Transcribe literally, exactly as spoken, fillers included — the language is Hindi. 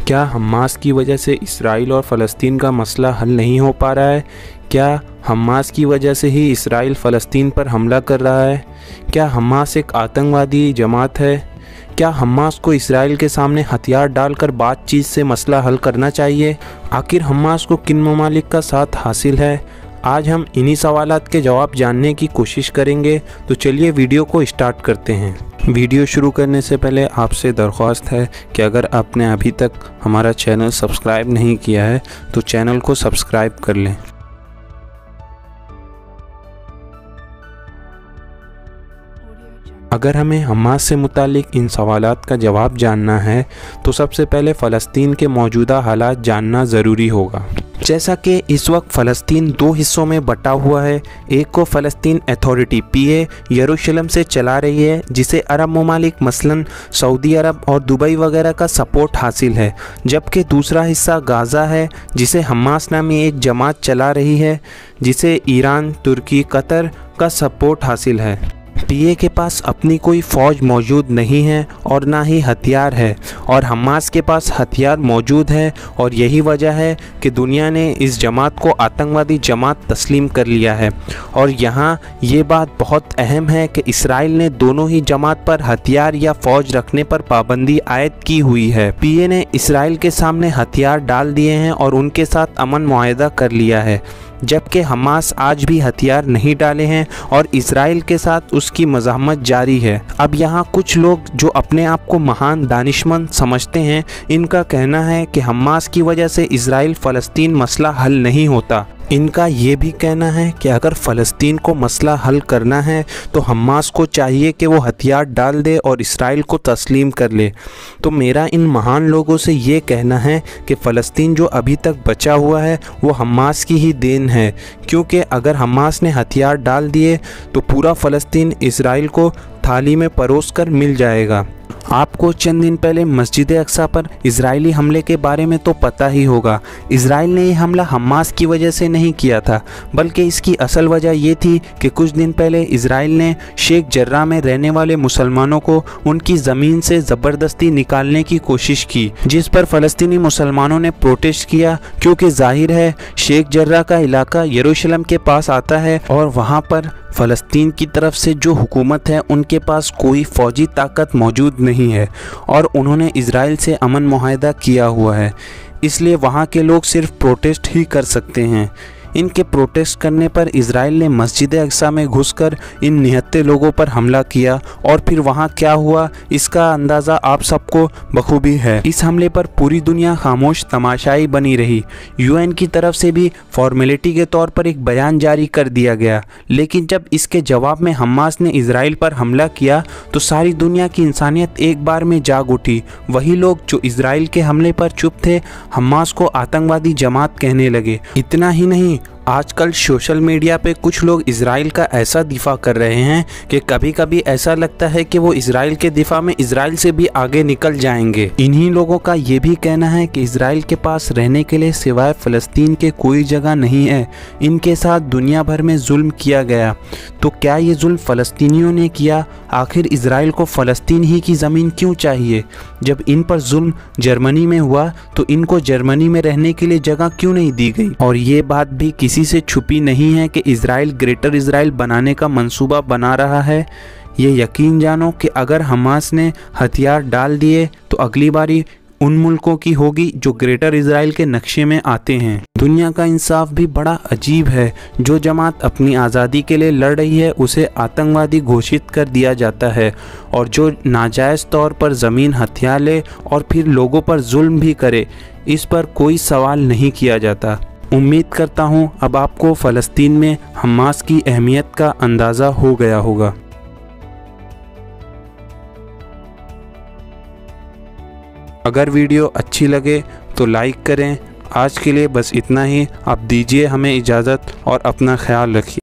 क्या हमास की वजह से इसराइल और फ़लस्तीन का मसला हल नहीं हो पा रहा है? क्या हमास की वजह से ही इसराइल फ़लस्तीन पर हमला कर रहा है? क्या हमास एक आतंकवादी जमात है? क्या हमास को इसराइल के सामने हथियार डालकर बातचीत से मसला हल करना चाहिए? आखिर हमास को किन ममालिक का साथ हासिल है? आज हम इन्हीं सवालात के जवाब जानने की कोशिश करेंगे, तो चलिए वीडियो को स्टार्ट करते हैं। वीडियो शुरू करने से पहले आपसे दरख्वास्त है कि अगर आपने अभी तक हमारा चैनल सब्सक्राइब नहीं किया है तो चैनल को सब्सक्राइब कर लें। अगर हमें हमास से मुतालिक इन सवालात का जवाब जानना है तो सबसे पहले फ़लस्तीन के मौजूदा हालात जानना ज़रूरी होगा। जैसा कि इस वक्त फ़लस्तीन दो हिस्सों में बटा हुआ है। एक को फ़लस्तीन अथॉरिटी पी ए यरूशलेम से चला रही है, जिसे अरब ममालिक मसलन सऊदी अरब और दुबई वगैरह का सपोर्ट हासिल है, जबकि दूसरा हिस्सा गाज़ा है जिसे हमास नामी एक जमात चला रही है, जिसे ईरान, तुर्की, कतर का सपोर्ट हासिल है। पी ए के पास अपनी कोई फ़ौज मौजूद नहीं है और ना ही हथियार है, और हमास के पास हथियार मौजूद है, और यही वजह है कि दुनिया ने इस जमात को आतंकवादी जमात तस्लीम कर लिया है। और यहाँ ये बात बहुत अहम है कि इसराइल ने दोनों ही जमात पर हथियार या फ़ौज रखने पर पाबंदी आयद की हुई है। पी ए ने इसराइल के सामने हथियार डाल दिए हैं और उनके साथ अमन मुआहदा कर लिया है, जबकि हमास आज भी हथियार नहीं डाले हैं और इसराइल के साथ उसकी मज़ाहमत जारी है। अब यहाँ कुछ लोग जो अपने आप को महान दानिशमंद समझते हैं, इनका कहना है कि हमास की वजह से इसराइल फ़लस्तीन मसला हल नहीं होता। इनका ये भी कहना है कि अगर फ़लस्तीन को मसला हल करना है तो हमास को चाहिए कि वो हथियार डाल दे और इसराइल को तस्लीम कर ले। तो मेरा इन महान लोगों से ये कहना है कि फ़लस्तीन जो अभी तक बचा हुआ है वो हमास की ही देन है, क्योंकि अगर हमास ने हथियार डाल दिए तो पूरा फ़लस्तीन इसराइल को थाली में परोस कर मिल जाएगा। आपको चंद दिन पहले मस्जिद अक्सा पर इजरायली हमले के बारे में तो पता ही होगा। इजराइल ने यह हमला हमास की वजह से नहीं किया था, बल्कि इसकी असल वजह ये थी कि कुछ दिन पहले इजराइल ने शेख जर्राह में रहने वाले मुसलमानों को उनकी ज़मीन से ज़बरदस्ती निकालने की कोशिश की, जिस पर फ़लस्तीनी मुसलमानों ने प्रोटेस्ट किया, क्योंकि जाहिर है शेख जर्राह का इलाका यरूशलेम के पास आता है और वहाँ पर फ़लस्तीन की तरफ से जो हुकूमत है उनके पास कोई फ़ौजी ताकत मौजूद नहीं है, और उन्होंने इजराइल से अमन मुआहदा किया हुआ है। इसलिए वहाँ के लोग सिर्फ प्रोटेस्ट ही कर सकते हैं। इनके प्रोटेस्ट करने पर इजराइल ने मस्जिद अक्सा में घुसकर इन निहत्ते लोगों पर हमला किया, और फिर वहाँ क्या हुआ इसका अंदाज़ा आप सबको बखूबी है। इस हमले पर पूरी दुनिया खामोश तमाशाई बनी रही। यू एन की तरफ से भी फॉर्मेलिटी के तौर पर एक बयान जारी कर दिया गया, लेकिन जब इसके जवाब में हमास ने इजराइल पर हमला किया तो सारी दुनिया की इंसानियत एक बार में जाग उठी। वही लोग जो इजराइल के हमले पर चुप थे, हमास को आतंकवादी जमात कहने लगे। इतना ही नहीं, आजकल सोशल मीडिया पे कुछ लोग इजराइल का ऐसा दिफा कर रहे हैं कि कभी कभी ऐसा लगता है कि वो इजराइल के दिफा में इजराइल से भी आगे निकल जाएंगे। इन्हीं लोगों का ये भी कहना है कि इजराइल के पास रहने के लिए सिवाय फ़लस्तीन के कोई जगह नहीं है। इनके साथ दुनिया भर में जुल्म किया गया, तो क्या ये जुल्म फ़लस्तीनियों ने किया? आखिर इजराइल को फ़लस्तीन ही की ज़मीन क्यों चाहिए? जब इन पर जुल्म जर्मनी में हुआ तो इनको जर्मनी में रहने के लिए जगह क्यों नहीं दी गई? और ये बात भी किसी से छुपी नहीं है कि इजराइल ग्रेटर इजराइल बनाने का मंसूबा बना रहा है। ये यकीन जानो कि अगर हमास ने हथियार डाल दिए तो अगली बारी उन मुल्कों की होगी जो ग्रेटर इजराइल के नक्शे में आते हैं। दुनिया का इंसाफ भी बड़ा अजीब है। जो जमात अपनी आज़ादी के लिए लड़ रही है उसे आतंकवादी घोषित कर दिया जाता है, और जो नाजायज़ तौर पर ज़मीन हथियार ले और फिर लोगों पर जुल्म भी करे, इस पर कोई सवाल नहीं किया जाता। उम्मीद करता हूँ अब आपको फ़लस्तीन में हमास की अहमियत का अंदाज़ा हो गया होगा। अगर वीडियो अच्छी लगे तो लाइक करें। आज के लिए बस इतना ही। आप दीजिए हमें इजाज़त और अपना ख्याल रखिए।